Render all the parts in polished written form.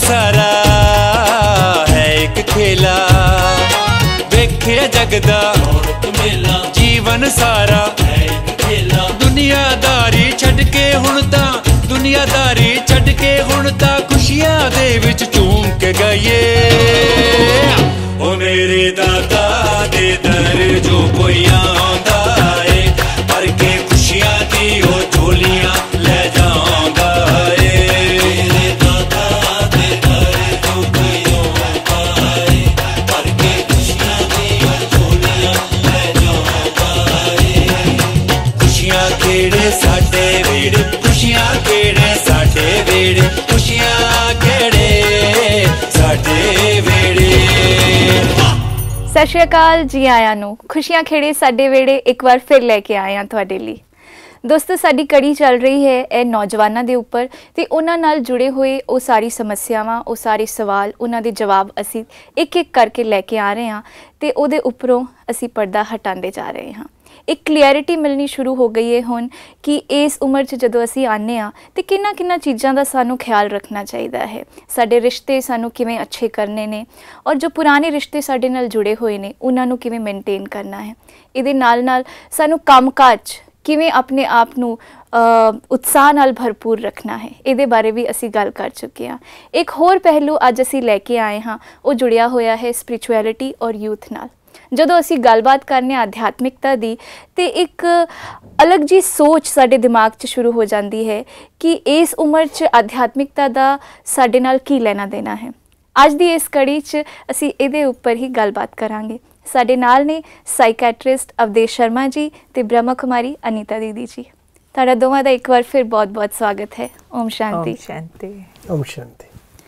सारा है एक खेला, वेखिया जगदा मेला, जीवन सारा है एक खेला। दुनियादारी छड्ड के हुण तां, दुनियादारी छड्ड के हुण तां खुशियां दे विच झूम के गाइए। ओ मेरे दादा दे दर जो कोई आंदा है, भर के खुशियां दी ओ झोलियां ले जांदा है। मेरे दादा दे दर जो कोई आंदा है, भर के खुशियां दी ओ झोलियां ले जांदा है। खुशियां खेड़े साडे वेड़े, खुशियां खेड़े साडे वेड़े, खुशियां खेड़े साडे वेड़े। सत श्री अकाल जी आया नूं, खुशियां खेड़े साडे वेड़े एक बार फिर लैके आए हैं तुहाडे लई। दोस्तों साडी कड़ी चल रही है ਇਹ नौजवानों के उपर ते उन्हां नाल जुड़े हुए वो सारी समस्यावां, वो सारे सवाल, उन्हां दे जवाब असी एक एक करके लैके आ रहे हैं ते उहदे उपरों असी पर्दा हटाते जा रहे हैं। एक क्लैरिटी मिलनी शुरू हो गई है हुण कि इस उम्र च जदों असी आने आ ते किन्ना किन्ना चीज़ां दा सानू ख्याल रखना चाहिए है। साडे रिश्ते सानू किवें अच्छे करने ने और जो पुराने रिश्ते साडे नाल जुड़े हुए ने उन्हां नू किवें मेनटेन करना है। इहदे नाल नाल सानू काम काज किवें अपने आप नू उत्साह नाल भरपूर रखना है, इहदे बारे भी असी गल कर चुके हैं। एक होर पहलू अज असी लैके आए हाँ, वो जुड़िया होया है स्पिरिचुअलिटी और यूथ नाल। जदों असी गलबात करने आध्यात्मिकता दी ते एक अलग जी सोच साडे दिमाग च शुरू हो जाती है कि इस उम्र च आध्यात्मिकता दा साडे नाल की लेना देना है। अज दी इस कड़ी च असी इहदे उपर ही गलबात करांगे। साडे नाल ने साइकैट्रिस्ट अवदेश शर्मा जी ते ब्रह्मा कुमारी अनीता दीदी जी। तुहाडा दोवां दा एक बार फिर बहुत बहुत स्वागत है। ओम शांति। ओम शांति। ओम शांति।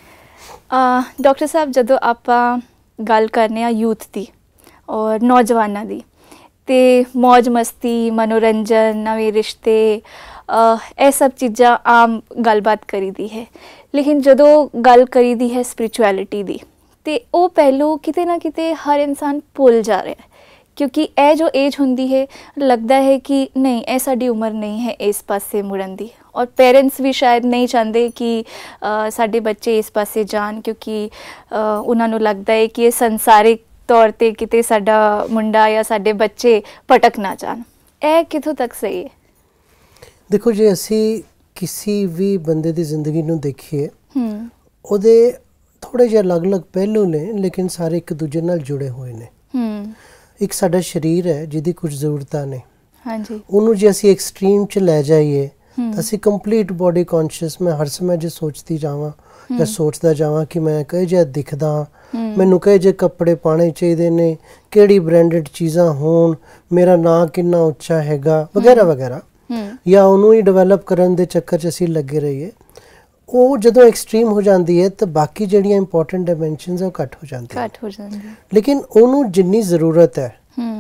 डॉक्टर साहब जदों आपां गल करने आ यूथ दी और नौजवानों की ते मौज मस्ती, मनोरंजन, नवे रिश्ते, ये सब चीज़ां आम गलबात करी दी है, लेकिन जदों गल करी दी है स्पिरिचुअलिटी दी ते वो पहलू किते ना किते हर इंसान भुल जा रहा है, क्योंकि ये जो एज होंदी है लगता है कि नहीं ये साडी उम्र नहीं है इस पासे मुड़न दी, और पेरेंट्स भी शायद नहीं चाहते कि साडे बच्चे इस पासे जान, क्योंकि उन्होंने लगता है कि ये संसारिक तौर पे किते साडा मुंडा या साडे बच्चे भटक ना जान। ए किथों तक सही है? देखो जे असी किसी भी बंदे दी जिंदगी नूं देखिए, ओदे थोड़े जे अलग अलग पहलू ने, लेकिन सारे एक दूजे नाल जुड़े हुए ने। एक साडा शरीर है जिहदी कुछ ज़रूरतां ने, हाँ जी, उन्होंने जे असी एक्सट्रीम च लै जाइए तो असी कंप्लीट बॉडी कॉन्शियस में हर समय जे सोचती जावां या सोचदा जावां कि मैं कहे जिहा दिखदा, मैनू कहे जे कपड़े पाने चाहिए ने, किहड़ी ब्रांडेड चीज़ां होण, मेरा नां किन्ना उच्चा हैगा वगैरह वगैरह, या उन्होंने ही डिवेलप करन दे चक्कर च असी लगे रहिए, वो जदों एक्सट्रीम हो जाती है तो बाकी जिहड़ियां इंपॉर्टेंट डायमेंशनस है वो घट हो जाती है। लेकिन उन्होंने जिन्नी ज़रूरत है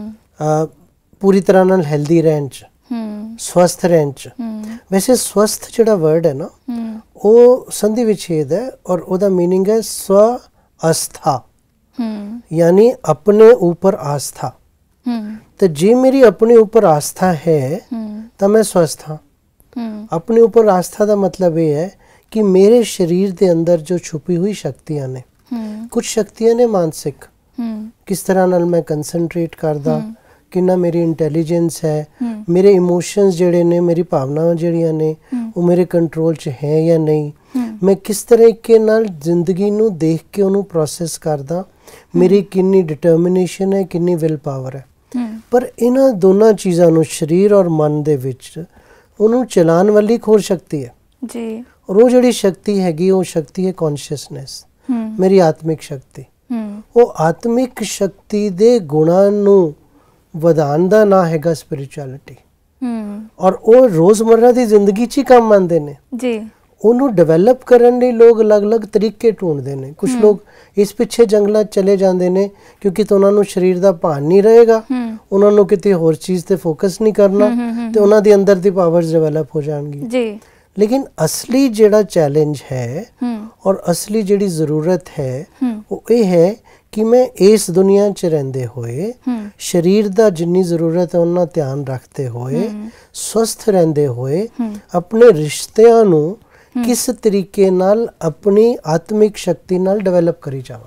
पूरी तरह नाल हेल्दी रहन च, स्वस्थ रहन च। वैसे स्वस्थ जिहड़ा वर्ड है ना वो संधि विच्छेद है और उसका मीनिंग है स्व आस्था, यानी अपने ऊपर आस्था। तो जे मेरी अपने ऊपर आस्था है तो मैं स्वस्थ हाँ। अपने ऊपर आस्था का मतलब ये है कि मेरे शरीर के अंदर जो छुपी हुई शक्तियां ने, कुछ शक्तियां ने मानसिक, किस तरह नाल मैं कंसनट्रेट करदा, कितना मेरी इंटैलीजेंस है, मेरे इमोशंस जिहड़े ने, मेरी भावनावां जिहड़ियां ने वो मेरे कंट्रोल च है या नहीं, मैं किस तरीके नाल जिंदगी नू देख के उन्होंने प्रोसैस करदा, मेरी कितनी डिटर्मिनेशन है, कितनी विल पावर है। पर इन्हां दोनों चीज़ों नू शरीर और मन दे विच उन्होंने चलाने वाली एक होर शक्ति है जी, और वो जिहड़ी शक्ति हैगी वो शक्ति है कॉन्शियसनेस, मेरी आत्मिक शक्ति। वो आत्मिक शक्ति दे गुणां नू वधान दा ना हैगा स्पिरिचुअलिटी, और वो रोज़मर्रा की जिंदगी च ही काम आते हैं जी। उन्होंने डिवेलप करने लिए लोग अलग अलग तरीके ढूंढते हैं। कुछ लोग इस पिछे जंगलों चले जाते हैं क्योंकि तो उन्होंने शरीर का भान नहीं रहेगा, उन्होंने किसी होर चीज़ ते फोकस नहीं करना, तो उन्होंने अंदर दी पावर्स डिवेलप हो जाएंगी। लेकिन असली जिहड़ा चैलेंज है और असली जिहड़ी ज़रूरत है वो ये है कि मैं इस दुनिया च रहिंदे होए शरीर दा जिन्नी ज़रूरत है उन्ना ध्यान रखते हुए, स्वस्थ रहिंदे होए, अपने रिश्तियां नू किस तरीके नाल अपनी आत्मिक शक्ति नाल डेवलप करी जावा।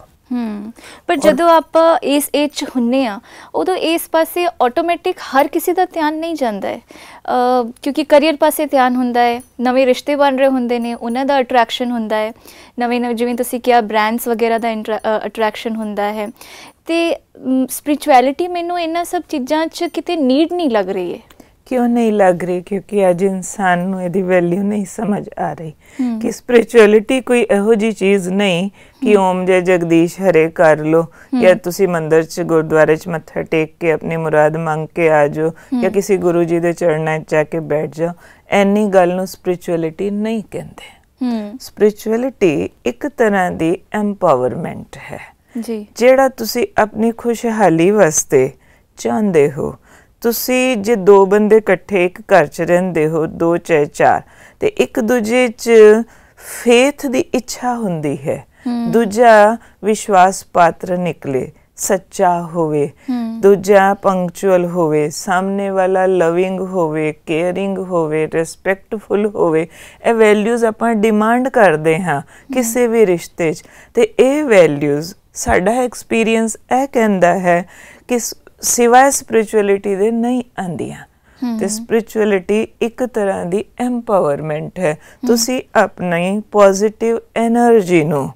पर जदों आप इस एज च हुन्ने आ उदों इस पासे ऑटोमैटिक हर किसी का ध्यान नहीं जाता है, क्योंकि करियर पासे ध्यान हुंदा है, नवे रिश्ते बन रहे हुंदे ने, उन्हां दा अट्रैक्शन हुंदा है, नवे नवे जिवें तुसीं किहा ब्रांड्स वगैरह दा अट्रैक्शन हुंदा है। ते स्पिरिचुअलिटी मैनूं इन्हां सब चीज़ां च किते नीड नहीं लग रही है। क्यों नहीं लग रही? क्योंकि अज इंसान नूं इहदी वैल्यू नहीं समझ आ रही कि स्पिरिचुअलिटी कोई इहो जी चीज़ नहीं कि ओम जय जगदीश हरे कर लो या तुसी मंदिर च गुरुद्वारे च मत्था टेक के अपनी मुराद मंग के आ जाओ या किसी गुरु जी दे चरणा च जाके बैठ जाओ। ऐनी गल नूं स्पिरिचुअलिटी नहीं कहंदे। स्पिरिचुअलिटी एक तरह दी एम्पावरमेंट है जी, जेड़ा तुसी अपनी खुशहाली वास्ते चाहते हो। तुसी जे दो बंदे इकट्ठे एक घर च रहिंदे हो, दो चाहे चार, ते एक दूजे च फेथ दी इच्छा हुंदी है, दूजा विश्वास पात्र निकले, सच्चा होवे, दूजा पंक्चुअल होवे, सामने वाला लविंग होवे, केयरिंग होवे, रिस्पैक्टफुल होवे। ਇਹ ਵੈਲਿਊਜ਼ ਆਪਾਂ ਡਿਮਾਂਡ ਕਰਦੇ ਹਾਂ ਕਿਸੇ ਵੀ ਰਿਸ਼ਤੇ 'ਚ, ਤੇ ਇਹ ਵੈਲਿਊਜ਼ ਸਾਡਾ ਐਕਸਪੀਰੀਅੰਸ ਇਹ ਕਹਿੰਦਾ ਹੈ ਕਿ ਸਿਵਾਏ ਸਪਿਰਿਚੁਅਲਿਟੀ ਦੇ ਨਹੀਂ ਆਉਂਦੀਆਂ। ਤੇ ਸਪਿਰਿਚੁਅਲਿਟੀ ਇੱਕ ਤਰ੍ਹਾਂ ਦੀ ਐਮਪਾਵਰਮੈਂਟ ਹੈ। ਤੁਸੀਂ ਆਪਣੀ ਪੋਜ਼ਿਟਿਵ એનર્ਜੀ ਨੂੰ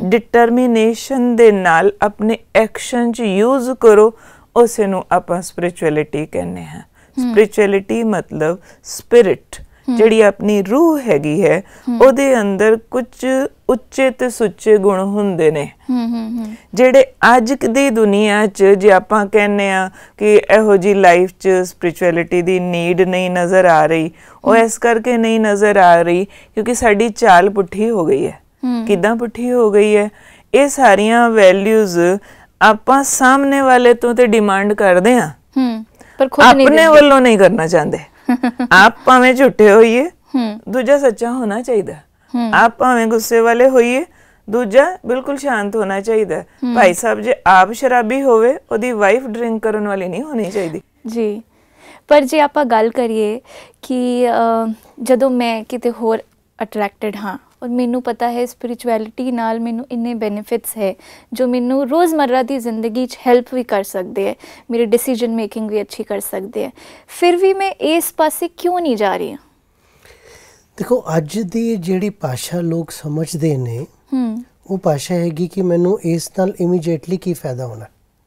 डिटरमिनेशन दे नाल अपने एक्शन च यूज करो, उसे नूं आपां स्पिरिचुअलिटी कहने हैं। स्पिरिचुअलिटी मतलब स्पिरिट जिहड़ी अपनी रूह हैगी है, उहदे अंदर कुछ उच्चे ते सुच्चे गुण हुंदे ने जिहड़े अज दी दुनिया च जे आपां कहने आ कि इहो जी लाइफ च स्पिरिचुअलिटी दी नीड नहीं नज़र आ रही। वो इस करके नहीं नज़र आ रही क्योंकि साडी चाल पुट्ठी हो गई है। किदां पुट्ठी हो गई है? ये सारियां वैल्यूज आपां सामने वाले तो ते डिमांड करदे हां, पर खुद अपने वालों नहीं करना चाहते। आप भावें झूठे होइए, दूजा सच्चा होना चाहिए। आप भावें गुस्से वाले होइए, दूजा बिल्कुल शांत होना चाहिए। भाई साहब जे आप शराबी होवे, ओदी वाइफ ड्रिंक करन वाली नहीं होनी चाहिए जी। पर जे आपां गल करिए कि जदों मैं किते होर अट्रैक्टेड हाँ और मैनू पता है स्पिरिचुअलिटी नाल मैनू इन्ने बेनिफिट्स है जो मैनू रोज़मर्रा की जिंदगी हेल्प भी कर सकते हैं, मेरी डिसीजन मेकिंग भी अच्छी कर सकते हैं, फिर भी मैं इस पासे क्यों नहीं जा रही हूँ? देखो अज दी जिहड़ी भाषा लोग समझते ने वो भाषा हैगी कि मैनू इस नाल इमीडिएटली की फायदा होना।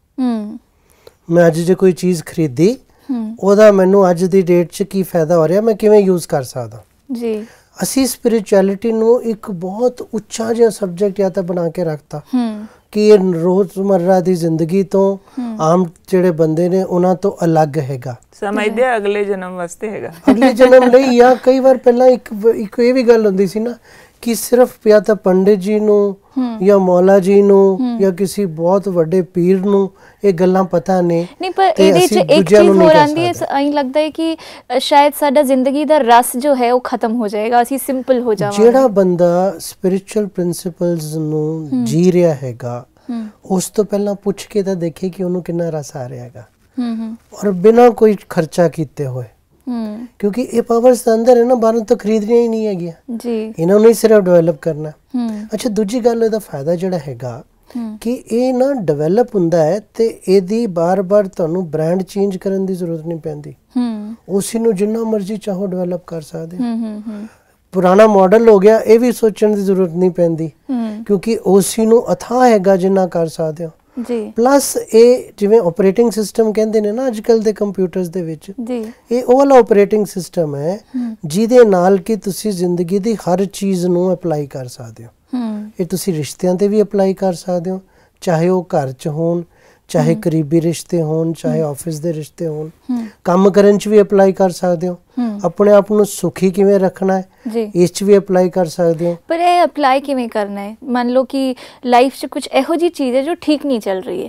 मैं अज जो कोई चीज़ खरीदी ओदा मैनू अज दी डेट च की फायदा हो रहा, मैं किवें यूज़ कर सकदा जी। ਅਸੀਂ स्पिरिचुअलिटी ਨੂੰ ਇੱਕ ਬਹੁਤ ਉੱਚਾ ਜਿਹਾ ਸਬਜੈਕਟ ਜਾਂ ਤਾਂ ਬਣਾ ਕੇ ਰੱਖਤਾ ਕਿ ਇਹ ਰੋਜ਼ਮर्रा ਦੀ ਜ਼ਿੰਦਗੀ ਤੋਂ ਆਮ ਜਿਹੜੇ ਬੰਦੇ ਨੇ ਉਹਨਾਂ ਤੋਂ ਅਲੱਗ ਹੈਗਾ, ਸਮਝਦੇ ਅਗਲੇ ਜਨਮ ਵਾਸਤੇ ਹੈਗਾ, ਅਗਲੇ ਜਨਮ ਲਈ। ਜਾਂ ਕਈ ਵਾਰ ਪਹਿਲਾਂ ਇੱਕ ਇਹ ਵੀ ਗੱਲ ਹੁੰਦੀ ਸੀ ਨਾ ਕਿ ਸਿਰਫ ਜਾਂ ਤਾਂ ਪੰਡਿਤ ਜੀ ਨੂੰ ਜਾਂ ਮੌਲਾ ਜੀ ਨੂੰ ਜਾਂ ਕਿਸੇ ਬਹੁਤ ਵੱਡੇ ਪੀਰ ਨੂੰ ਇਹ ਗੱਲਾਂ ਪਤਾ ਨੇ। ਨਹੀਂ ਪਰ ਇਹਦੇ ਚ ਇੱਕ ਚੀਜ਼ ਹੋਰ ਆਂਦੀ ਹੈ, ਐਂ ਲੱਗਦਾ ਹੈ ਕਿ ਸ਼ਾਇਦ ਸਾਡਾ ਜ਼ਿੰਦਗੀ ਦਾ ਰਸ ਜੋ ਹੈ ਉਹ ਖਤਮ ਹੋ ਜਾਏਗਾ, ਅਸੀਂ ਸਿੰਪਲ ਹੋ ਜਾਵਾਂਗੇ। ਜਿਹੜਾ ਬੰਦਾ ਸਪਿਰਿਚੁਅਲ ਪ੍ਰਿੰਸੀਪਲਸ ਨੂੰ ਜੀ ਰਿਹਾ ਹੈਗਾ ਉਸ ਤੋਂ ਪਹਿਲਾਂ ਪੁੱਛ ਕੇ ਤਾਂ ਦੇਖੇ ਕਿ ਉਹਨੂੰ ਕਿੰਨਾ ਰਸ ਆ ਰਿਹਾ ਹੈਗਾ ਔਰ ਬਿਨਾਂ ਕੋਈ ਖਰਚਾ ਕੀਤੇ ਹੋਏ, क्योंकि ये पावर्स अंदर है ना, बाहरों तो खरीदनिया ही नहीं है जी, इन्होंने ही सिर्फ डेवलप करना। अच्छा दूजी गल इहदा फायदा जिहड़ा हैगा कि ये ना डेवलप हुंदा है ते इहदी बार बार तुहानू ब्रांड चेंज करन दी जरूरत नहीं पैंदी, उसी नू जिन्ना मर्जी चाहो डेवलप कर सकदे। पुराना मॉडल हो गया ये भी सोचने की जरूरत नहीं पैंदी क्योंकि उसी नू अथाह हैगा जिन्ना कर सकदे हो जी। प्लस ये जिवें ऑपरेटिंग सिस्टम कहते हैं ना अजकल के कंप्यूटर्स दे विच जी, ये वो वाला ऑपरेटिंग सिस्टम है जिहदे नाल कि तुसी जिंदगी दी हर चीज़ नू अप्लाई कर सकदे हो। ये तुसी रिश्तियां ते भी अप्लाई कर सकदे हो, चाहे वो घर च होण, चाहे करीबी रिश्ते होण, चाहे ऑफिस दे रिश्ते होण, काम करन च भी अप्लाई कर सकदे हो, अपने आप नू सुखी किवें रखना है इस च भी अप्लाई कर सकदे हो। पर ये अप्लाई किवें करना है? मान लो कि लाइफ च कुछ इहो जी चीज़ है जो ठीक नहीं चल रही है,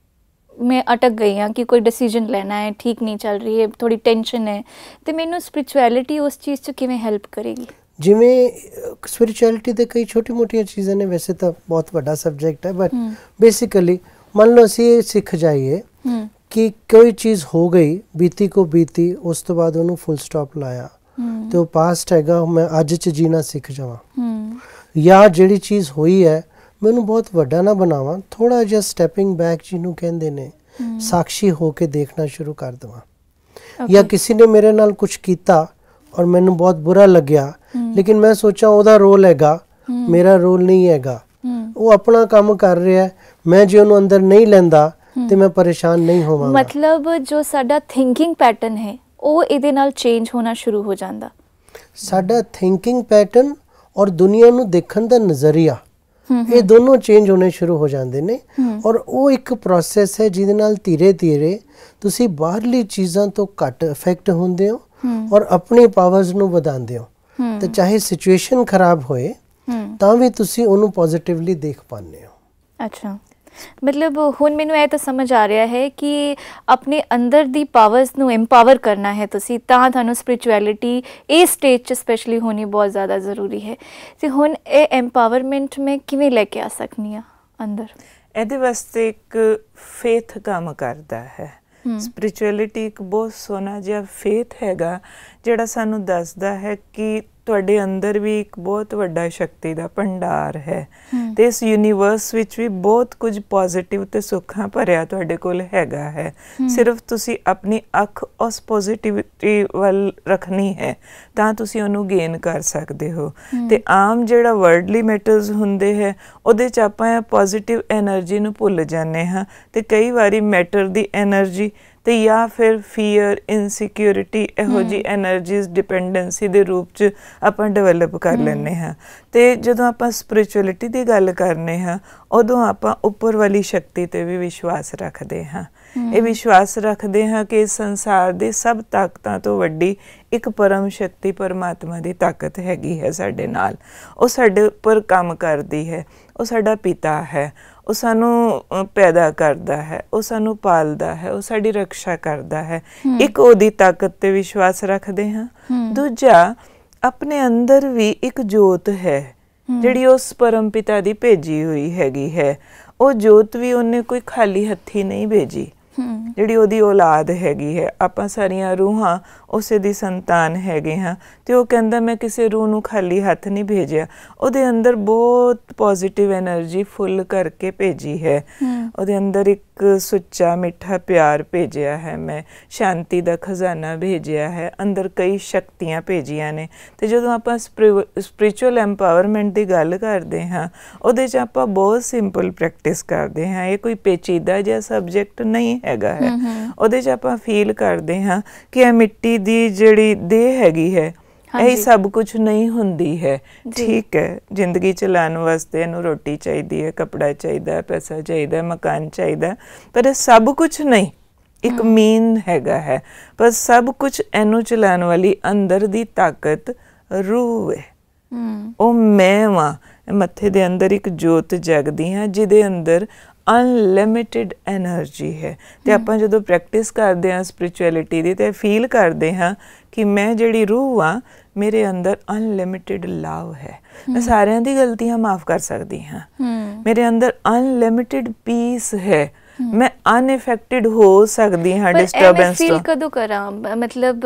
मैं अटक गई हाँ कि कोई डिसीजन लेना है, ठीक नहीं चल रही है, थोड़ी टेंशन है, तो मैनू स्पिरिचुअलिटी उस चीज़ च किवें हेल्प करेगी? जिमें स्पिरिचुअलिटी दे कई छोटी मोटी चीज़ें ने, वैसे तो बहुत बड़ा सब्जेक्ट है बट बेसिकली मान लो असी सीख जाइए कि कोई चीज़ हो गई बीती को बीती, उस तो बाद उन्होंने फुल स्टॉप लाया, ਤੇ ਉਹ ਪਾਸਟ ਹੈਗਾ, ਮੈਂ ਅੱਜ 'ਚ ਜੀਣਾ ਸਿੱਖ ਜਾਵਾਂ, ਜਾਂ ਜਿਹੜੀ ਚੀਜ਼ ਹੋਈ ਹੈ ਮੈਨੂੰ ਬਹੁਤ ਵੱਡਾ ਨਾ ਬਣਾਵਾਂ, ਥੋੜਾ ਜਿਹਾ ਸਟੈਪਿੰਗ ਬੈਕ ਜਿਹਨੂੰ ਕਹਿੰਦੇ ਨੇ, ਸਾਖੀ ਹੋ ਕੇ ਦੇਖਣਾ ਸ਼ੁਰੂ ਕਰ ਦੇਵਾਂ। ਜਾਂ ਕਿਸੇ ਨੇ ਮੇਰੇ ਨਾਲ ਕੁਝ ਕੀਤਾ ਔਰ ਮੈਨੂੰ ਬਹੁਤ ਬੁਰਾ ਲੱਗਿਆ, ਲੇਕਿਨ ਮੈਂ ਸੋਚਾਂ ਉਹਦਾ ਰੋਲ ਹੈਗਾ, ਮੇਰਾ ਰੋਲ ਨਹੀਂ ਹੈਗਾ, ਉਹ ਆਪਣਾ ਕੰਮ ਕਰ ਰਿਹਾ, ਮੈਂ ਜੇ ਉਹਨੂੰ ਅੰਦਰ ਨਹੀਂ ਲੈਂਦਾ ਤੇ ਮੈਂ ਪਰੇਸ਼ਾਨ ਨਹੀਂ ਹੋਵਾਂਗਾ। ਮਤਲਬ ਜੋ ਸਾਡਾ ਥਿੰਕਿੰਗ ਪੈਟਰਨ ਹੈ ਉਹ ਇਹਦੇ ਨਾਲ ਚੇਂਜ ਹੋਣਾ ਸ਼ੁਰੂ ਹੋ ਜਾਂਦਾ। ਸਾਡਾ ਥਿੰਕਿੰਗ ਪੈਟਰਨ ਔਰ ਦੁਨੀਆ ਨੂੰ ਦੇਖਣ ਦਾ ਨਜ਼ਰੀਆ, ਇਹ ਦੋਨੋਂ ਚੇਂਜ ਹੋਣੇ ਸ਼ੁਰੂ ਹੋ ਜਾਂਦੇ ਨੇ। ਔਰ ਉਹ ਇੱਕ ਪ੍ਰੋਸੈਸ ਹੈ ਜਿਹਦੇ ਨਾਲ ਧੀਰੇ ਧੀਰੇ ਤੁਸੀਂ ਬਾਹਰਲੀ ਚੀਜ਼ਾਂ ਤੋਂ ਘੱਟ ਇਫੈਕਟ ਹੁੰਦੇ ਹੋ ਔਰ ਆਪਣੀ ਪਾਵਰਸ ਨੂੰ ਵਧਾਉਂਦੇ ਹੋ। ਤੇ ਚਾਹੇ ਸਿਚੁਏਸ਼ਨ ਖਰਾਬ ਹੋਏ ਤਾਂ ਵੀ ਤੁਸੀਂ ਉਹਨੂੰ ਪੋਜ਼ਿਟਿਵਲੀ ਦੇਖ ਪਾਉਂਦੇ ਹੋ। ਅੱਛਾ, ਮਤਲਬ ਹੁਣ ਮੈਨੂੰ ਇਹ ਤਾਂ ਸਮਝ ਆ ਰਿਹਾ ਹੈ ਕਿ ਆਪਣੇ ਅੰਦਰ ਦੀ ਪਾਵਰਸ ਨੂੰ ਐਮਪਾਵਰ ਕਰਨਾ ਹੈ ਤੁਸੀਂ, ਤਾਂ ਤੁਹਾਨੂੰ ਸਪਿਰਿਚੁਅਲਿਟੀ ਇਹ ਸਟੇਜ 'ਚ ਸਪੈਸ਼ਲੀ ਹੋਣੀ ਬਹੁਤ ਜ਼ਿਆਦਾ ਜ਼ਰੂਰੀ ਹੈ। ਤੇ ਹੁਣ ਇਹ ਐਮਪਾਵਰਮੈਂਟ ਮੈਂ ਕਿਵੇਂ ਲੈ ਕੇ ਆ ਸਕਦੀ ਹਾਂ ਅੰਦਰ? ਇਹਦੇ ਵਾਸਤੇ ਇੱਕ ਫੇਥ ਕੰਮ ਕਰਦਾ ਹੈ। ਸਪਿਰਿਚੁਅਲਿਟੀ ਇੱਕ ਬਹੁਤ ਸੋਹਣਾ ਜਿਹਾ ਫੇਥ ਹੈਗਾ ਜਿਹੜਾ ਸਾਨੂੰ ਦੱਸਦਾ ਹੈ ਕਿ ਤੁਹਾਡੇ ਅੰਦਰ ਵੀ ਇੱਕ ਬਹੁਤ ਵੱਡਾ ਸ਼ਕਤੀ ਦਾ ਭੰਡਾਰ ਹੈ ਤੇ ਇਸ ਯੂਨੀਵਰਸ ਵਿੱਚ ਵੀ ਬਹੁਤ ਕੁਝ ਪੋਜ਼ਿਟਿਵ ਤੇ ਸੁੱਖਾਂ ਭਰਿਆ ਤੁਹਾਡੇ ਕੋਲ ਹੈਗਾ ਹੈ। ਸਿਰਫ ਤੁਸੀਂ ਆਪਣੀ ਅੱਖ ਉਸ ਪੋਜ਼ਿਟਿਵਿਟੀ ਵੱਲ ਰੱਖਣੀ ਹੈ ਤਾਂ ਤੁਸੀਂ ਉਹਨੂੰ ਗੇਨ ਕਰ ਸਕਦੇ ਹੋ। ਤੇ ਆਮ ਜਿਹੜਾ ਵਰਲਡਲੀ ਮੈਟਰਸ ਹੁੰਦੇ ਹੈ ਉਹਦੇ 'ਚ ਆਪਾਂ ਪੋਜ਼ਿਟਿਵ ਐਨਰਜੀ ਨੂੰ ਭੁੱਲ ਜਾਂਦੇ ਹਾਂ ਤੇ ਕਈ ਵਾਰੀ ਮੈਟਰ ਦੀ ਐਨਰਜੀ ਤੇ ਜਾਂ ਫਿਰ ਫੀਅਰ, ਇਨਸਿਕਿਉਰਿਟੀ, ਇਹੋ ਜਿਹੀ ਐਨਰਜੀਜ਼ ਡਿਪੈਂਡੈਂਸੀ ਦੇ ਰੂਪ 'ਚ ਆਪਾਂ ਡਿਵੈਲਪ ਕਰ ਲੈਂਦੇ ਹਾਂ। ਤੇ ਜਦੋਂ ਆਪਾਂ ਸਪਿਰਿਚੁਅਲਿਟੀ ਦੀ ਗੱਲ ਕਰਨੇ ਹਾਂ ਉਦੋਂ ਆਪਾਂ ਉੱਪਰ ਵਾਲੀ ਸ਼ਕਤੀ 'ਤੇ ਵੀ ਵਿਸ਼ਵਾਸ ਰੱਖਦੇ ਹਾਂ। ਇਹ ਵਿਸ਼ਵਾਸ ਰੱਖਦੇ ਹਾਂ ਕਿ ਇਸ ਸੰਸਾਰ ਦੀ ਸਭ ਤਾਕਤਾਂ ਤੋਂ ਵੱਡੀ ਇੱਕ ਪਰਮ ਸ਼ਕਤੀ ਪਰਮਾਤਮਾ ਦੀ ਤਾਕਤ ਹੈਗੀ ਹੈ ਸਾਡੇ ਨਾਲ। ਉਹ ਸਾਡੇ ਉੱਪਰ ਕੰਮ ਕਰਦੀ ਹੈ, ਉਹ ਸਾਡਾ ਪਿਤਾ ਹੈ, ਉਹ ਸਾਨੂੰ ਪੈਦਾ ਕਰਦਾ ਹੈ, ਉਹ ਸਾਨੂੰ ਪਾਲਦਾ ਹੈ, ਉਹ ਸਾਡੀ ਰੱਖਿਆ ਕਰਦਾ ਹੈ। ਇੱਕ ਉਹਦੀ ਤਾਕਤ 'ਤੇ ਵਿਸ਼ਵਾਸ ਰੱਖਦੇ ਹਾਂ। ਦੂਜਾ, ਆਪਣੇ ਅੰਦਰ ਵੀ ਇੱਕ ਜੋਤ ਹੈ ਜਿਹੜੀ ਉਸ ਪਰਮ ਪਿਤਾ ਦੀ ਭੇਜੀ ਹੋਈ ਹੈਗੀ ਹੈ। ਉਹ ਜੋਤ ਵੀ ਉਹਨੇ ਕੋਈ ਖਾਲੀ ਹੱਥੀ ਨਹੀਂ ਭੇਜੀ। ਜਿਹੜੀ ਉਹਦੀ ਔਲਾਦ ਹੈਗੀ ਹੈ, ਆਪਾਂ ਸਾਰੀਆਂ ਰੂਹਾਂ ਉਸੇ ਦੀ ਸੰਤਾਨ ਹੈਗੇ ਹਾਂ। ਤੇ ਉਹ ਕਹਿੰਦਾ ਮੈਂ ਕਿਸੇ ਰੂਹ ਨੂੰ ਖਾਲੀ ਹੱਥ ਨਹੀਂ ਭੇਜਿਆ, ਉਹਦੇ ਅੰਦਰ ਬਹੁਤ ਪੋਜ਼ਿਟਿਵ ਐਨਰਜੀ ਫੁੱਲ ਕਰਕੇ ਭੇਜੀ ਹੈ। ਉਹਦੇ ਅੰਦਰ ਇੱਕ ਸੁੱਚਾ ਮਿੱਠਾ ਪਿਆਰ ਭੇਜਿਆ ਹੈ, ਮੈਂ ਸ਼ਾਂਤੀ ਦਾ ਖਜ਼ਾਨਾ ਭੇਜਿਆ ਹੈ, ਅੰਦਰ ਕਈ ਸ਼ਕਤੀਆਂ ਭੇਜੀਆਂ ਨੇ। ਤੇ ਜਦੋਂ ਆਪਾਂ ਸਪਿਰਿਚੁਅਲ ਐਮਪਾਵਰਮੈਂਟ ਦੀ ਗੱਲ ਕਰਦੇ ਹਾਂ ਉਹਦੇ 'ਚ ਆਪਾਂ ਬਹੁਤ ਸਿੰਪਲ ਪ੍ਰੈਕਟਿਸ ਕਰਦੇ ਹਾਂ। ਇਹ ਕੋਈ ਪੇਚੀਦਾ ਜਿਹਾ ਸਬਜੈਕਟ ਨਹੀਂ ਹੈਗਾ ਹੈ। ਉਹਦੇ 'ਚ ਆਪਾਂ ਫੀਲ ਕਰਦੇ ਹਾਂ ਕਿ ਇਹ ਮਿੱਟੀ ਦੀ ਜਿਹੜੀ ਦੇਹ ਹੈਗੀ ਹੈ ਇਹ ਸਭ ਕੁਝ ਨਹੀਂ ਹੁੰਦੀ ਹੈ। ਠੀਕ ਹੈ, ਜ਼ਿੰਦਗੀ ਚਲਾਉਣ ਵਾਸਤੇ ਇਹਨੂੰ ਰੋਟੀ ਚਾਹੀਦੀ ਹੈ, ਕੱਪੜਾ ਚਾਹੀਦਾ, ਪੈਸਾ ਚਾਹੀਦਾ, ਮਕਾਨ ਚਾਹੀਦਾ, ਪਰ ਇਹ ਸਭ ਕੁਝ ਨਹੀਂ। ਇੱਕ ਮੀਨ ਹੈਗਾ ਹੈ, ਪਰ ਸਭ ਕੁਝ ਇਹਨੂੰ ਚਲਾਉਣ ਵਾਲੀ ਅੰਦਰ ਦੀ ਤਾਕਤ ਰੂਹ ਹੈ। ਉਹ ਮੈਂ ਵਾਂ। ਮੱਥੇ ਦੇ ਅੰਦਰ ਇੱਕ ਜੋਤ ਜਗਦੀ ਹਾਂ ਜਿਹਦੇ ਅੰਦਰ ਅਨਲਿਮਿਟਿਡ ਐਨਰਜੀ ਹੈ। ਤੇ ਆਪਾਂ ਜਦੋਂ ਪ੍ਰੈਕਟਿਸ ਕਰਦੇ ਹਾਂ ਸਪਿਰਿਚੁਅਲਿਟੀ ਦੀ ਤੇ ਫੀਲ ਕਰਦੇ ਹਾਂ ਕਿ ਮੈਂ ਜਿਹੜੀ ਰੂਹ ਆ, ਮੇਰੇ ਅੰਦਰ ਅਨਲਿਮਿਟਿਡ ਲਵ ਹੈ। ਮੈਂ ਸਾਰਿਆਂ ਦੀ ਗਲਤੀਆਂ ਮਾਫ ਕਰ ਸਕਦੀ ਹਾਂ। ਮੇਰੇ ਅੰਦਰ ਅਨਲਿਮਿਟਿਡ ਪੀਸ ਹੈ। ਮੈਂ ਅਨਇਫੈਕਟਿਡ ਹੋ ਸਕਦੀ ਹਾਂ ਡਿਸਟਰਬੈਂਸ ਤੋਂ। ਫੀਲ ਕਦੋਂ ਕਰਾਂ? ਮਤਲਬ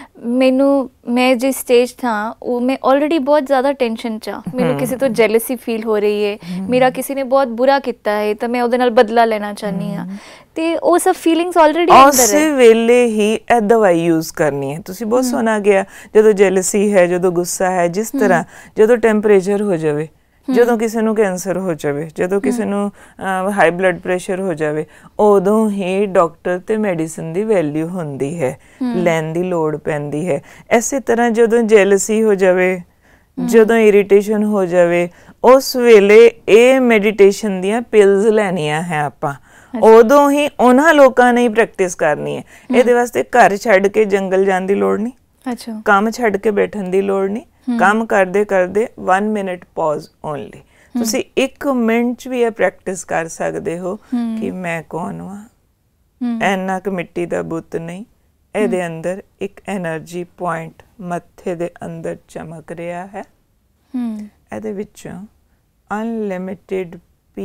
ਮੈਂ ਜਿਸ ਸਟੇਜ ਥਾਂ ਉਹ ਮੈਂ ਆਲਰੇਡੀ ਬਹੁਤ ਜ਼ਿਆਦਾ ਟੈਨਸ਼ਨ 'ਚ ਹਾਂ। ਮੈਨੂੰ ਕਿਸੇ ਤੋਂ ਜੈਲਸੀ ਫੀਲ ਹੋ ਰਹੀ ਹੈ, ਮੇਰਾ ਕਿਸੇ ਨੇ ਬਹੁਤ ਬੁਰਾ ਕੀਤਾ ਹੈ ਤਾਂ ਮੈਂ ਉਹਦੇ ਨਾਲ ਬਦਲਾ ਲੈਣਾ ਚਾਹੁੰਦੀ ਹਾਂ। ਤੇ ਉਹ ਸਭ ਫੀਲਿੰਗਸ ਆਲਰੇਡੀ ਅੰਦਰ ਹੈ। ਉਸੇ ਵੇਲੇ ਹੀ ਇਹ ਦਵਾਈ ਯੂਜ਼ ਕਰਨੀ ਹੈ। ਤੁਸੀਂ ਬਹੁਤ ਸੋਹਣਾ ਗਿਆ, ਜਦੋਂ ਜੈਲਸੀ ਹੈ, ਜਦੋਂ ਗੁੱਸਾ ਹੈ, ਜਿਸ ਤਰ੍ਹਾਂ ਜਦੋਂ ਟੈਂਪਰੇਚਰ ਹੋ ਜਾਵੇ, ਜਦੋਂ ਕਿਸੇ ਨੂੰ ਕੈਂਸਰ ਹੋ ਜਾਵੇ, ਜਦੋਂ ਕਿਸੇ ਨੂੰ ਹਾਈ ਬਲੱਡ ਪ੍ਰੈਸ਼ਰ ਹੋ ਜਾਵੇ, ਉਦੋਂ ਹੀ ਡਾਕਟਰ ਤੇ ਮੈਡੀਸਨ ਦੀ ਵੈਲਿਊ ਹੁੰਦੀ ਹੈ, ਲੈਣ ਦੀ ਲੋੜ ਪੈਂਦੀ ਹੈ। ਇਸੇ ਤਰ੍ਹਾਂ ਜਦੋਂ ਜੈਲਸੀ ਹੋ ਜਾਵੇ, ਜਦੋਂ ਇਰੀਟੇਸ਼ਨ ਹੋ ਜਾਵੇ, ਉਸ ਵੇਲੇ ਇਹ ਮੈਡੀਟੇਸ਼ਨ ਦੀਆਂ ਪਿਲਸ ਲੈਣੀਆਂ ਹੈ ਆਪਾਂ। ਉਦੋਂ ਹੀ ਉਹਨਾਂ ਲੋਕਾਂ ਨੇ ਪ੍ਰੈਕਟਿਸ ਕਰਨੀ ਹੈ। ਇਹਦੇ ਵਾਸਤੇ ਘਰ ਛੱਡ ਕੇ ਜੰਗਲ ਜਾਣ ਦੀ ਲੋੜ ਨਹੀਂ, ਕੰਮ ਛੱਡ ਕੇ ਬੈਠਣ ਦੀ ਲੋੜ ਨਹੀਂ। ਕੰਮ ਕਰਦੇ ਕਰਦੇ 1 ਮਿੰਟ ਪੌਜ਼ ਓਨਲੀ। ਤੁਸੀਂ 1 ਮਿੰਟ 'ਚ ਵੀ ਇਹ ਪ੍ਰੈਕਟਿਸ ਕਰ ਸਕਦੇ ਹੋ ਕਿ ਮੈਂ ਕੌਣ ਵਾਂ, ਇੰਨਾ ਕੁ ਮਿੱਟੀ ਦਾ ਬੁੱਤ ਨਹੀਂ, ਇਹਦੇ ਅੰਦਰ ਇੱਕ ਐਨਰਜੀ ਪੁਆਇੰਟ ਮੱਥੇ ਦੇ ਅੰਦਰ ਚਮਕ ਰਿਹਾ ਹੈ। ਇਹਦੇ ਵਿੱਚੋਂ ਅਨਲਿਮਿਟਿਡ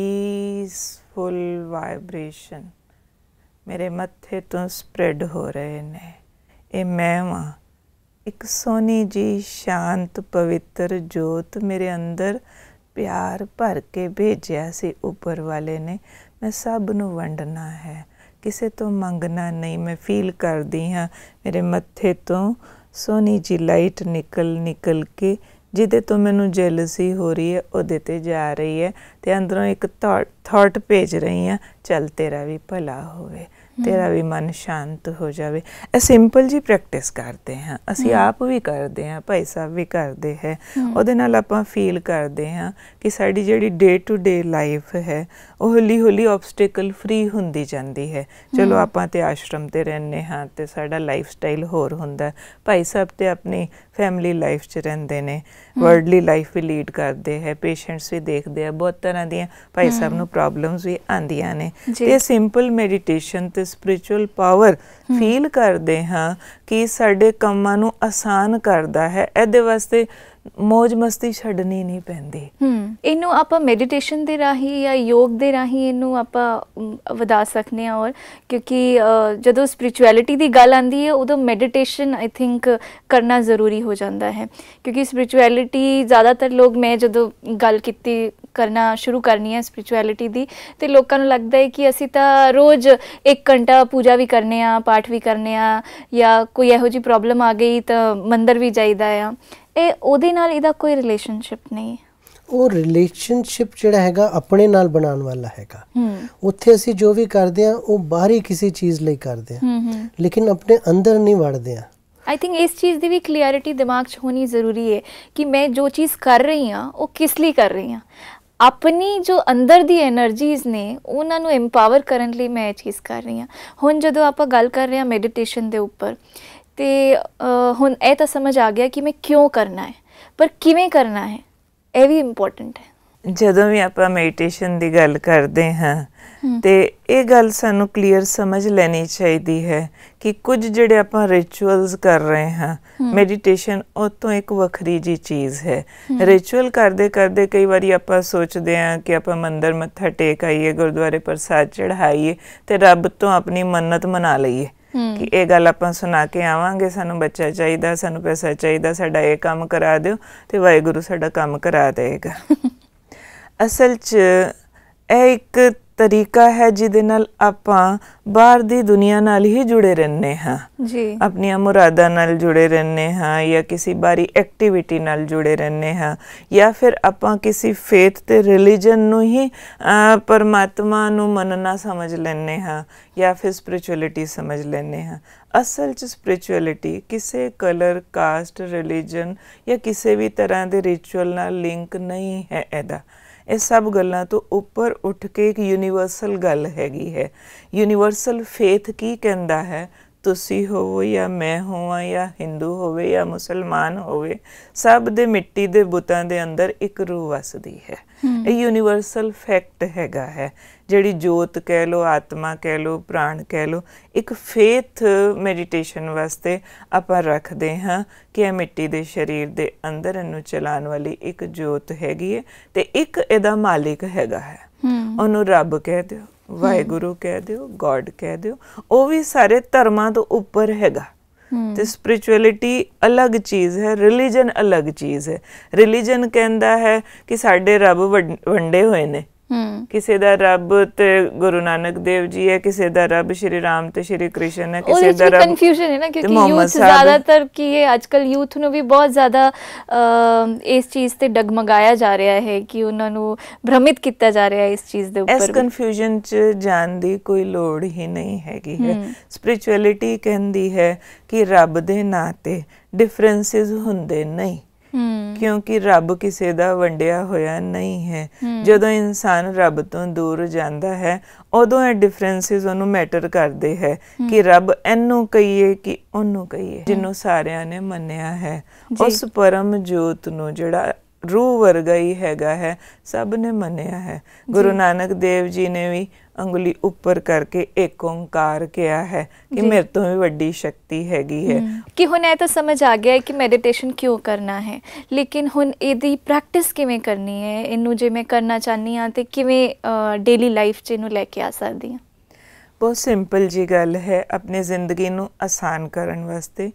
ਪੀਸਫੁਲ ਵਾਈਬ੍ਰੇਸ਼ਨ ਮੇਰੇ ਮੱਥੇ ਤੋਂ ਸਪਰੈਡ ਹੋ ਰਹੇ ਨੇ। ਇਹ ਮੈਂ ਵਾਂ, ਇੱਕ ਸੋਹਣੀ ਜੀ ਸ਼ਾਂਤ ਪਵਿੱਤਰ ਜੋਤ ਮੇਰੇ ਅੰਦਰ ਪਿਆਰ ਭਰ ਕੇ ਭੇਜਿਆ ਸੀ ਉੱਪਰ ਵਾਲੇ ਨੇ। ਮੈਂ ਸਭ ਨੂੰ ਵੰਡਣਾ ਹੈ, ਕਿਸੇ ਤੋਂ ਮੰਗਣਾ ਨਹੀਂ। ਮੈਂ ਫੀਲ ਕਰਦੀ ਹਾਂ ਮੇਰੇ ਮੱਥੇ ਤੋਂ ਸੋਹਣੀ ਜੀ ਲਾਈਟ ਨਿਕਲ ਕੇ ਜਿਹਦੇ ਤੋਂ ਮੈਨੂੰ ਜੈਲਸੀ ਹੋ ਰਹੀ ਹੈ ਉਹਦੇ 'ਤੇ ਜਾ ਰਹੀ ਹੈ, ਅਤੇ ਅੰਦਰੋਂ ਇੱਕ ਥਾਟ ਭੇਜ ਰਹੀ ਹਾਂ, ਚੱਲ ਤੇਰਾ ਵੀ ਭਲਾ ਹੋਵੇ, ਤੇਰਾ ਵੀ ਮਨ ਸ਼ਾਂਤ ਹੋ ਜਾਵੇ। ਇਹ ਸਿੰਪਲ ਜੀ ਪ੍ਰੈਕਟਿਸ ਕਰਦੇ ਹਾਂ, ਅਸੀਂ ਆਪ ਵੀ ਕਰਦੇ ਹਾਂ, ਭਾਈ ਸਾਹਿਬ ਵੀ ਕਰਦੇ ਹੈ। ਉਹਦੇ ਨਾਲ ਆਪਾਂ ਫੀਲ ਕਰਦੇ ਹਾਂ ਕਿ ਸਾਡੀ ਜਿਹੜੀ ਡੇ ਟੂ ਡੇ ਲਾਈਫ ਹੈ ਉਹ ਹੌਲੀ ਹੌਲੀ ਆਬਸਟੀਕਲ ਫਰੀ ਹੁੰਦੀ ਜਾਂਦੀ ਹੈ। ਚਲੋ ਆਪਾਂ ਤੇ ਆਸ਼ਰਮ 'ਤੇ ਰਹਿੰਦੇ ਹਾਂ ਅਤੇ ਸਾਡਾ ਲਾਈਫ ਸਟਾਈਲ ਹੋਰ ਹੁੰਦਾ। ਭਾਈ ਸਾਹਿਬ ਤੇ ਆਪਣੀ ਫੈਮਿਲੀ ਲਾਈਫ 'ਚ ਰਹਿੰਦੇ ਨੇ, ਵਰਲਡਲੀ ਲਾਈਫ ਵੀ ਲੀਡ ਕਰਦੇ ਹੈ, ਪੇਸ਼ੈਂਟਸ ਵੀ ਦੇਖਦੇ ਆ, ਬਹੁਤ ਤਰ੍ਹਾਂ ਦੀਆਂ ਭਾਈ ਸਾਹਿਬ ਨੂੰ ਪ੍ਰੋਬਲਮਸ ਵੀ ਆਉਂਦੀਆਂ ਨੇ। ਅਤੇ ਸਿੰਪਲ ਮੈਡੀਟੇਸ਼ਨ ਅਤੇ ਸਪਿਰਿਚੁਅਲ ਪਾਵਰ ਫੀਲ ਕਰਦੇ ਹਾਂ ਕਿ ਸਾਡੇ ਕੰਮਾਂ ਨੂੰ ਆਸਾਨ ਕਰਦਾ ਹੈ। ਇਹਦੇ ਵਾਸਤੇ ਮੌਜ ਮਸਤੀ ਛੱਡਣੀ ਨਹੀਂ ਪੈਂਦੀ। ਇਹਨੂੰ ਆਪਾਂ ਮੈਡੀਟੇਸ਼ਨ ਦੇ ਰਾਹੀਂ ਜਾਂ ਯੋਗ ਦੇ ਰਾਹੀਂ ਇਹਨੂੰ ਆਪਾਂ ਵਧਾ ਸਕਦੇ ਹਾਂ। ਔਰ ਕਿਉਂਕਿ ਜਦੋਂ ਸਪਿਰਿਚੁਅਲਿਟੀ ਦੀ ਗੱਲ ਆਉਂਦੀ ਹੈ ਉਦੋਂ ਮੈਡੀਟੇਸ਼ਨ ਆਈ ਥਿੰਕ ਕਰਨਾ ਜ਼ਰੂਰੀ ਹੋ ਜਾਂਦਾ ਹੈ, ਕਿਉਂਕਿ ਸਪਿਰਿਚੁਅਲਿਟੀ ਜ਼ਿਆਦਾਤਰ ਲੋਕ, ਮੈਂ ਜਦੋਂ ਗੱਲ ਕੀਤੀ ਕਰਨਾ ਸ਼ੁਰੂ ਕਰਨੀ ਹੈ ਸਪਿਰਿਚੁਅਲਿਟੀ ਦੀ, ਅਤੇ ਲੋਕਾਂ ਨੂੰ ਲੱਗਦਾ ਹੈ ਕਿ ਅਸੀਂ ਤਾਂ ਰੋਜ਼ 1 ਘੰਟਾ ਪੂਜਾ ਵੀ ਕਰਨੇ ਆ, ਪਾਠ ਵੀ ਕਰਨੇ ਆ, ਜਾਂ ਕੋਈ ਇਹੋ ਜਿਹੀ ਪ੍ਰੋਬਲਮ ਆ ਗਈ ਤਾਂ ਮੰਦਰ ਵੀ ਜਾਈਦਾ ਆ। ਇਹ ਉਹਦੇ ਨਾਲ ਇਹਦਾ ਕੋਈ ਰਿਲੇਸ਼ਨਸ਼ਿਪ ਨਹੀਂ। ਉਹ ਰਿਲੇਸ਼ਨਸ਼ਿਪ ਜਿਹੜਾ ਹੈਗਾ ਆਪਣੇ ਨਾਲ ਬਣਾਉਣ ਵਾਲਾ ਹੈਗਾ। ਉੱਥੇ ਅਸੀਂ ਜੋ ਵੀ ਕਰਦੇ ਹਾਂ ਉਹ ਬਾਹਰੀ ਕਿਸੇ ਚੀਜ਼ ਲਈ ਕਰਦੇ ਹਾਂ, ਲੇਕਿਨ ਆਪਣੇ ਅੰਦਰ ਨਹੀਂ ਵੜਦੇ ਹਾਂ। ਆਈ ਥਿੰਕ ਇਸ ਚੀਜ਼ ਦੀ ਵੀ ਕਲੀਅਰਿਟੀ ਦਿਮਾਗ 'ਚ ਹੋਣੀ ਜ਼ਰੂਰੀ ਹੈ ਕਿ ਮੈਂ ਜੋ ਚੀਜ਼ ਕਰ ਰਹੀ ਹਾਂ ਉਹ ਕਿਸ ਲਈ ਕਰ ਰਹੀ ਹਾਂ। ਆਪਣੀ ਜੋ ਅੰਦਰ ਦੀ ਐਨਰਜੀਜ਼ ਨੇ ਉਹਨਾਂ ਨੂੰ ਐਮਪਾਵਰ ਕਰਨ ਲਈ ਮੈਂ ਇਹ ਚੀਜ਼ ਕਰ ਰਹੀ ਹਾਂ। ਹੁਣ ਜਦੋਂ ਆਪਾਂ ਗੱਲ ਕਰ ਰਹੇ ਹਾਂ ਮੈਡੀਟੇਸ਼ਨ ਦੇ ਉੱਪਰ, ਅਤੇ ਹੁਣ ਇਹ ਤਾਂ ਸਮਝ ਆ ਗਿਆ ਕਿ ਮੈਂ ਕਿਉਂ ਕਰਨਾ ਹੈ, ਪਰ ਕਿਵੇਂ ਕਰਨਾ ਹੈ ਇਹ ਵੀ ਇੰਪੋਰਟੈਂਟ ਹੈ। ਜਦੋਂ ਵੀ ਆਪਾਂ ਮੈਡੀਟੇਸ਼ਨ ਦੀ ਗੱਲ ਕਰਦੇ ਹਾਂ ਤੇ ਇਹ ਗੱਲ ਸਾਨੂੰ ਕਲੀਅਰ ਸਮਝ ਲੈਣੀ ਚਾਹੀਦੀ ਹੈ ਕਿ ਕੁਝ ਜਿਹੜੇ ਆਪਾਂ ਰਿਚੁਅਲਸ ਕਰ ਰਹੇ ਹਾਂ, ਮੈਡੀਟੇਸ਼ਨ ਉਹ ਤੋਂ ਇੱਕ ਵੱਖਰੀ ਜੀ ਚੀਜ਼ ਹੈ। ਰਿਚੁਅਲ ਕਰਦੇ ਕਰਦੇ ਕਈ ਵਾਰੀ ਆਪਾਂ ਸੋਚਦੇ ਹਾਂ ਕਿ ਆਪਾਂ ਮੰਦਰ ਮੱਥਾ ਟੇਕ ਆਈਏ, ਗੁਰਦੁਆਰੇ ਪ੍ਰਸਾਦ ਚੜ੍ਹਾਈਏ ਅਤੇ ਰੱਬ ਤੋਂ ਆਪਣੀ ਮੰਨਤ ਮਨਾ ਲਈਏ ਕਿ ਇਹ ਗੱਲ ਆਪਾਂ ਸੁਣਾ ਕੇ ਆਵਾਂਗੇ, ਸਾਨੂੰ ਬੱਚਾ ਚਾਹੀਦਾ, ਸਾਨੂੰ ਪੈਸਾ ਚਾਹੀਦਾ, ਸਾਡਾ ਇਹ ਕੰਮ ਕਰਾ ਦਿਓ, ਅਤੇ ਵਾਹਿਗੁਰੂ ਸਾਡਾ ਕੰਮ ਕਰਾ ਦੇਵੇਗਾ। ਅਸਲ 'ਚ ਇਹ ਇੱਕ ਤਰੀਕਾ ਹੈ ਜਿਹਦੇ ਨਾਲ ਆਪਾਂ ਬਾਹਰ ਦੀ ਦੁਨੀਆ ਨਾਲ ਹੀ ਜੁੜੇ ਰਹਿੰਦੇ ਹਾਂ ਜੀ, ਆਪਣੀਆਂ ਮੁਰਾਦਾਂ ਨਾਲ ਜੁੜੇ ਰਹਿੰਦੇ ਹਾਂ, ਜਾਂ ਕਿਸੇ ਬਾਹਰੀ ਐਕਟੀਵਿਟੀ ਨਾਲ ਜੁੜੇ ਰਹਿੰਦੇ ਹਾਂ, ਜਾਂ ਫਿਰ ਆਪਾਂ ਕਿਸੇ ਫੇਥ ਅਤੇ ਰਿਲੀਜਨ ਨੂੰ ਹੀ ਪਰਮਾਤਮਾ ਨੂੰ ਮੰਨਣਾ ਸਮਝ ਲੈਂਦੇ ਹਾਂ, ਜਾਂ ਫਿਰ ਸਪਿਰਿਚੁਅਲਿਟੀ ਸਮਝ ਲੈਂਦੇ ਹਾਂ। ਅਸਲ 'ਚ ਸਪਿਰਿਚੁਅਲਿਟੀ ਕਿਸੇ ਕਲਰ, ਕਾਸਟ, ਰਿਲੀਜਨ ਜਾਂ ਕਿਸੇ ਵੀ ਤਰ੍ਹਾਂ ਦੇ ਰਿਚੁਅਲ ਨਾਲ ਲਿੰਕ ਨਹੀਂ ਹੈ। ਇਹਦਾ ਇਹ ਸਭ ਗੱਲਾਂ ਤੋਂ ਉੱਪਰ ਉੱਠ ਕੇ ਇੱਕ ਯੂਨੀਵਰਸਲ ਗੱਲ ਹੈਗੀ ਹੈ। ਯੂਨੀਵਰਸਲ ਫੇਥ ਕੀ ਕਹਿੰਦਾ ਹੈ, ਤੁਸੀਂ ਹੋਵੋ ਜਾਂ ਮੈਂ ਹੋਵਾਂ, ਜਾਂ ਹਿੰਦੂ ਹੋਵੇ ਜਾਂ ਮੁਸਲਮਾਨ ਹੋਵੇ, ਸਭ ਦੇ ਮਿੱਟੀ ਦੇ ਬੁੱਤਾਂ ਦੇ ਅੰਦਰ ਇੱਕ ਰੂਹ ਵਸਦੀ ਹੈ। ਇਹ ਯੂਨੀਵਰਸਲ ਫੈਕਟ ਹੈਗਾ ਹੈ। ਜਿਹੜੀ ਜੋਤ ਕਹਿ ਲਓ, ਆਤਮਾ ਕਹਿ ਲਓ, ਪ੍ਰਾਣ ਕਹਿ ਲਓ, ਇੱਕ ਫੇਥ ਮੈਡੀਟੇਸ਼ਨ ਵਾਸਤੇ ਆਪਾਂ ਰੱਖਦੇ ਹਾਂ ਕਿ ਇਹ ਮਿੱਟੀ ਦੇ ਸਰੀਰ ਦੇ ਅੰਦਰ ਇਹਨੂੰ ਚਲਾਉਣ ਵਾਲੀ ਇੱਕ ਜੋਤ ਹੈਗੀ ਹੈ, ਅਤੇ ਇੱਕ ਇਹਦਾ ਮਾਲਿਕ ਹੈਗਾ ਹੈ। ਉਹਨੂੰ ਰੱਬ ਕਹਿ ਦਿਓ, ਵਾਹਿਗੁਰੂ ਕਹਿ ਦਿਓ, ਗੋਡ ਕਹਿ ਦਿਓ। ਉਹ ਵੀ ਸਾਰੇ ਧਰਮਾਂ ਤੋਂ ਉੱਪਰ ਹੈਗਾ। ਤੇ ਸਪਿਰਿਚੁਅਲਿਟੀ ਅਲੱਗ ਚੀਜ਼ ਹੈ, ਰਿਲੀਜਨ ਅਲੱਗ ਚੀਜ਼ ਹੈ। ਰਿਲੀਜਨ ਕਹਿੰਦਾ ਹੈ ਕਿ ਸਾਡੇ ਰੱਬ ਵੰਡੇ ਹੋਏ ਨੇ, ਕਿਸੇ ਦਾ ਰੱਬ ਤੇ ਗੁਰੂ ਨਾਨਕ ਦੇਵ ਜੀ ਹੈ, ਕਿਸੇ ਦਾ ਰੱਬ ਸ਼੍ਰੀ ਰਾਮ ਤੇ ਸ਼੍ਰੀ ਕ੍ਰਿਸ਼ਨ ਹੈ, ਕਿਸੇ ਦਾ ਰੱਬ ਕਨਫਿਊਜ਼ਨ ਹੈ ਨਾ, ਕਿਉਂਕਿ ਯੂਥ ਜ਼ਿਆਦਾਤਰ ਕੀ ਹੈ, ਅੱਜ ਕੱਲ੍ਹ ਯੂਥ ਨੂੰ ਵੀ ਬਹੁਤ ਜ਼ਿਆਦਾ ਇਸ ਚੀਜ਼ ਤੇ ਡਗਮਗਾਇਆ ਜਾ ਰਿਹਾ ਹੈ ਕਿ ਉਹਨਾਂ ਨੂੰ ਭ੍ਰਮਿਤ ਕੀਤਾ ਜਾ ਰਿਹਾ ਹੈ ਇਸ ਚੀਜ਼ ਦੇ ਉੱਪਰ। ਇਸ ਕਨਫਿਊਜ਼ਨ 'ਚ ਜਾਣ ਦੀ ਕੋਈ ਲੋੜ ਹੀ ਨਹੀਂ ਹੈਗੀ ਹੈ। ਸਪਿਰਿਚੁਅਲਿਟੀ ਕਹਿੰਦੀ ਹੈ ਕਿ ਰੱਬ ਦੇ ਨਾਂ 'ਤੇ ਡਿਫਰੈਂਸਿਸ ਹੁੰਦੇ ਨਹੀਂ, ਕਿਉਂਕਿ ਰੱਬ ਕਿਸੇ ਦਾ ਵੰਡਿਆ ਹੋਇਆ ਨਹੀਂ ਹੈ। ਜਦੋਂ ਇਨਸਾਨ ਰੱਬ ਤੋਂ ਦੂਰ ਜਾਂਦਾ ਹੈ ਉਦੋਂ ਇਹ ਡਿਫਰੈਂਸਿਸ ਉਹਨੂੰ ਮੈਟਰ ਕਰਦੇ ਹੈ ਕਿ ਰੱਬ ਇਹਨੂੰ ਕਹੀਏ ਕਿ ਉਹਨੂੰ ਕਹੀਏ। ਜਿਹਨੂੰ ਸਾਰਿਆਂ ਨੇ ਮੰਨਿਆ ਹੈ, ਉਸ ਪਰਮ ਜੋਤ ਨੂੰ ਜਿਹੜਾ ਰੂਹ ਵਰਗਾ ਹੀ ਹੈਗਾ ਹੈ, ਸਭ ਨੇ ਮੰਨਿਆ ਹੈ। ਗੁਰੂ ਨਾਨਕ ਦੇਵ ਜੀ ਨੇ ਵੀ ਉਂਗਲੀ ਉੱਪਰ ਕਰਕੇ ਏਕ ਓਂਕਾਰ ਕਿਹਾ ਹੈ ਕਿ ਮੇਰੇ ਤੋਂ ਵੀ ਵੱਡੀ ਸ਼ਕਤੀ ਹੈਗੀ ਹੈ। ਕਿ ਹੁਣ ਇਹ ਤਾਂ ਸਮਝ ਆ ਗਿਆ ਹੈ ਕਿ ਮੈਡੀਟੇਸ਼ਨ ਕਿਉਂ ਕਰਨਾ ਹੈ, ਲੇਕਿਨ ਹੁਣ ਇਹਦੀ ਪ੍ਰੈਕਟਿਸ ਕਿਵੇਂ ਕਰਨੀ ਹੈ, ਇਹਨੂੰ ਜੇ ਮੈਂ ਕਰਨਾ ਚਾਹੁੰਦੀ ਹਾਂ ਤਾਂ ਕਿਵੇਂ ਡੇਲੀ ਲਾਈਫ 'ਚ ਇਹਨੂੰ ਲੈ ਕੇ ਆ ਸਕਦੀ ਹਾਂ? ਬਹੁਤ ਸਿੰਪਲ ਜੀ ਗੱਲ ਹੈ। ਆਪਣੀ ਜ਼ਿੰਦਗੀ ਨੂੰ ਆਸਾਨ ਕਰਨ ਵਾਸਤੇ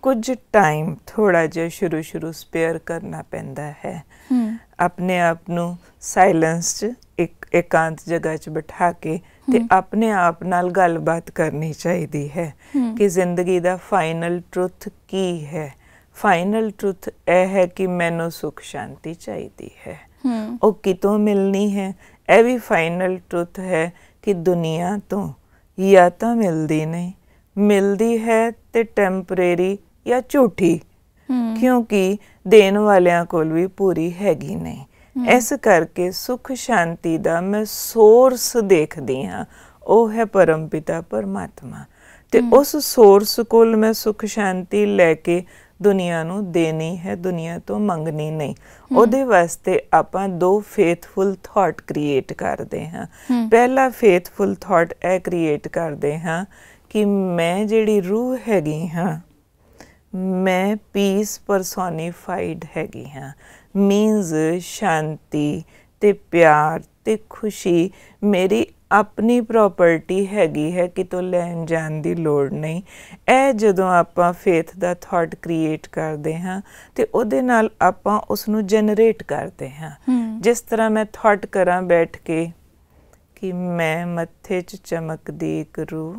कुछ टाइम थोड़ा जिहा शुरू स्पेयर करना पैंदा है। अपने आप नू साइलेंस च एक एकांत जगह च बिठा के ते अपने आप नाल गलबात करनी चाहिदी है कि जिंदगी दा फाइनल ट्रुथ की है। फाइनल ट्रुथ यह है कि मैनू सुख शांति चाहिदी है। वो कितों मिलनी है? यह भी फाइनल ट्रुथ है कि दुनिया तो या तो मिलदी नहीं, मिलदी है ते टैंपरेरी या झूठी, क्योंकि देन वालियां कोल भी पूरी हैगी नहीं। इस करके सुख शांति दा मैं सोर्स देखदी हाँ, वो है परम पिता परमात्मा। ते उस सोर्स कोल मैं सुख शांति लैके दुनिया नू देनी है, दुनिया तो मंगनी नहीं। ਉਹਦੇ ਵਾਸਤੇ ਆਪਾਂ दो फेथफुल थॉट क्रिएट करते हाँ। पहला फेथफुल थॉट ਇਹ क्रिएट करते हाँ कि मैं ਜਿਹੜੀ रूह हैगी हाँ, मैं पीस परसोनीफाइड हैगी हाँ। मीनस शांति ते प्यार ते खुशी मेरी अपनी प्रॉपर्टी हैगी है, कितों लैन जान दी लोड़ नहीं। ਇਹ ਜਦੋਂ ਆਪਾਂ ਫੇਥ ਦਾ ਥਾਟ ਕ੍ਰੀਏਟ ਕਰਦੇ ਹਾਂ ਤੇ ਉਹਦੇ ਨਾਲ ਆਪਾਂ ਉਸ ਨੂੰ ਜਨਰੇਟ ਕਰਦੇ ਹਾਂ। ਜਿਸ ਤਰ੍ਹਾਂ ਮੈਂ ਥਾਟ ਕਰਾਂ ਬੈਠ ਕੇ ਕਿ ਮੈਂ ਮੱਥੇ 'ਚ ਚਮਕਦੀ ਇੱਕ ਰੂਹ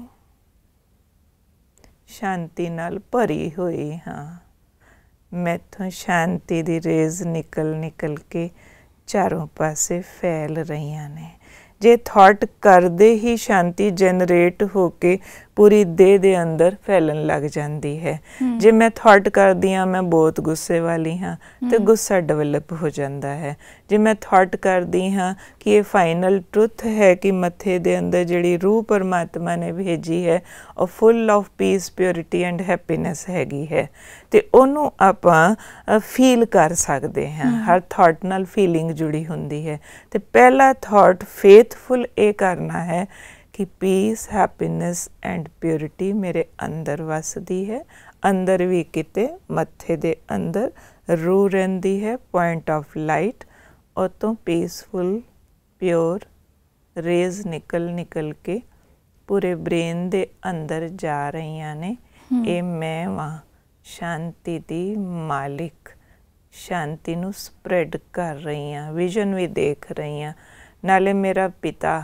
शांति नाल भरी हुई हाँ, मैथों शांति दी रेज निकल के चारों पासे फैल रही ने। जे थॉट करदे ही शांति जनरेट होके पूरी देह दे अंदर फैलन लग जाती है। जे मैं थॉट करदी हाँ मैं बहुत गुस्से वाली हाँ तो गुस्सा डेवलप हो जाता है। जे मैं थॉट करदी हाँ कि ये फाइनल ट्रुथ है कि मत्थे दे अंदर जिहड़ी रूह परमात्मा ने भेजी है और full of peace purity and happiness हैगी है, तो उन्होंने आपां फील कर सकते हैं। हर थॉट नाल फीलिंग जुड़ी हुंदी है। तो पहला थॉट फेथफुल ये करना है कि पीस हैप्पीनेस एंड प्योरिटी मेरे अंदर वसदी है। अंदर भी किते मत्थे दे अंदर रूह रहिंदी है, पॉइंट ऑफ लाइट, और तो पीसफुल प्योर रेज निकल के पूरे ब्रेन दे अंदर जा रही ने। ये मैं वहाँ शांति दी मालिक, शांति नू स्प्रेड कर रही हाँ, विजन भी देख रही हाँ। नाले मेरा पिता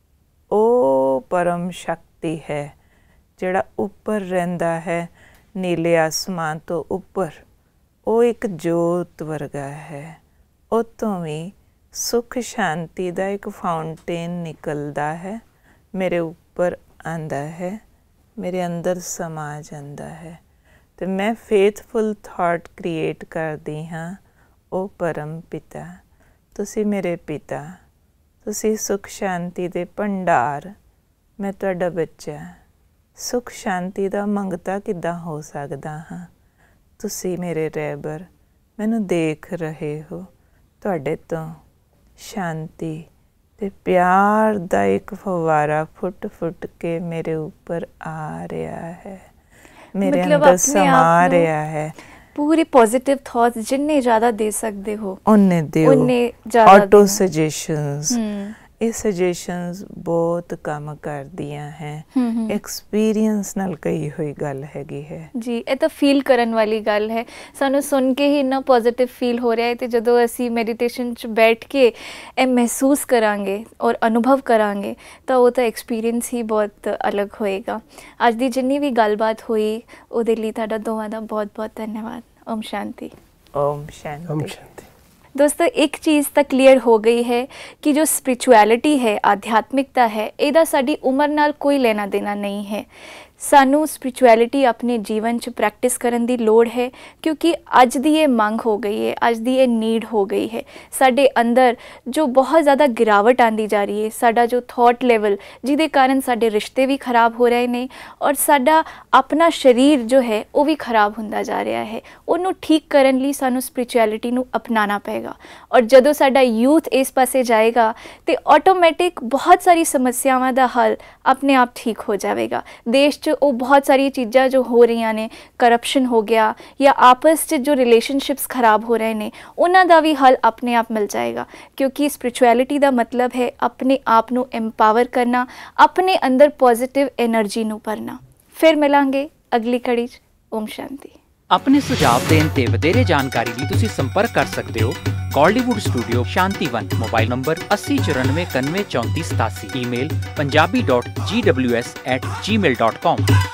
ओ परम शक्ति है जिहड़ा ऊपर रहिंदा है नीले आसमान तो ऊपर, वो एक जोत वर्गा है। उतों भी सुख शांति दा एक फाउंटेन निकलदा है, मेरे ऊपर आंदा है, मेरे अंदर समा जांदा है। तो मैं फेथफुल थॉट क्रिएट करदी हाँ, ओ परम पिता तुसी मेरे पिता, तुसी सुख शांति दे भंडार, मैं तुहाडा बच्चा, सुख शांति दा मंगता किद्दां हो सकदा हाँ। तुसी मेरे रहबर मैनू देख रहे हो, तुहाडे तो शांति ते प्यार दा एक फवारा फुट फुट के मेरे ऊपर आ रहा है, मेरे अंदर समा रहा है। पूरे पॉजिटिव थॉट्स जिन्ने ज़्यादा दे सकते हो उन्ने दियो। उन्ने ज़्यादा ऑटो सजेशंस, ये सजेशंस बहुत काम कर दिया हैं। एक्सपीरियंस नाल कही हुई गल हैगी है जी। ये तो फील करन वाली गल है। सानू सुन के ही इन्ना पॉजिटिव फील हो रहा है, तो जदों असी मैडिटेशन च बैठ के ये महसूस करांगे और अनुभव करांगे तो वो तो एक्सपीरियंस ही बहुत अलग होएगा। अज दी जिन्नी भी गलबात हुई उहदे लई तुहाडा दोवां दा बहुत बहुत धन्यवाद। ओम शांति। ओम शांति। ओम शांति। दोस्तों एक चीज़ तो क्लीयर हो गई है कि जो स्पिरिचुअलिटी है, आध्यात्मिकता है, इहदा साडी उम्र नाल कोई लेना देना नहीं है। सानू स्पिरिचुअलिटी अपने जीवन च प्रैक्टिस करन दी लोड़ है, क्योंकि अज दी ये मंग हो गई है, अज दी ये नीड हो गई है। साडे अंदर जो बहुत ज़्यादा गिरावट आंदी जा रही है, साडा जो थॉट लेवल जिहदे कारण साडे रिश्ते भी खराब हो रहे ने और साडा अपना शरीर जो है वो भी खराब हुंदा जा रहा है। उन्हों ठीक करन लई सानू स्पिरिचुअलिटी नू अपनाना पेगा, और जदों साडा यूथ इस पासे जाएगा तो ऑटोमैटिक बहुत सारी समस्यावां दा हल अपने आप ठीक हो जाएगा। देश च वो बहुत सारी चीज़ां जो हो रही ने, करप्शन हो गया या आपस च जो रिलेशनशिप्स खराब हो रहे हैं, उन्हां दा भी हल अपने आप मिल जाएगा। क्योंकि स्पिरिचुअलिटी दा मतलब है अपने आप नू एम्पावर करना, अपने अंदर पॉजिटिव एनर्जी नू भरना। फिर मिलांगे अगली कड़ी च। ओम शांति। ਆਪਣੇ ਸੁਝਾਅ ਦੇਣ ਤੇ ਵਧੇਰੇ ਜਾਣਕਾਰੀ ਲਈ ਤੁਸੀਂ ਸੰਪਰਕ ਕਰ ਸਕਦੇ ਹੋ Godlywood studio Shantivan, mobile number 8094913487, email punjabi.gws@gmail.com।